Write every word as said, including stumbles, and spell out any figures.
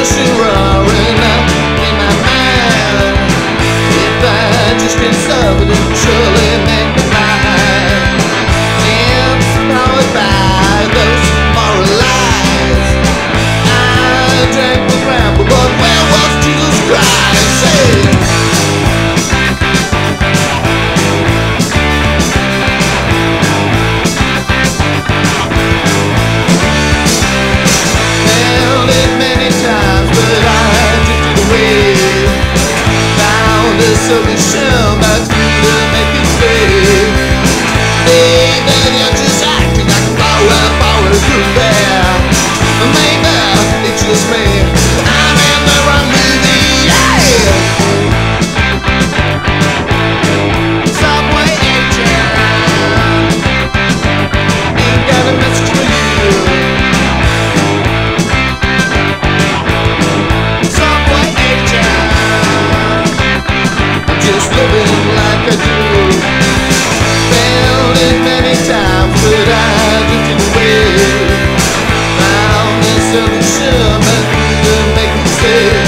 ocean roaring up in my mind. If I just can solve it, it'll surely make me mine. Empowered by those moral lies, I drank with Rambo, but where was Jesus Christ? Hey. Solution that's good to make it stay. Maybe you're just acting like a power, power through there. Maybe it's just me. I'm in the wrong movie, yeah. Subway agent, ain't got a message for you. Subway agent, just living like I do. Failed it many times, but I drifted away. Found a solution that could make me stay.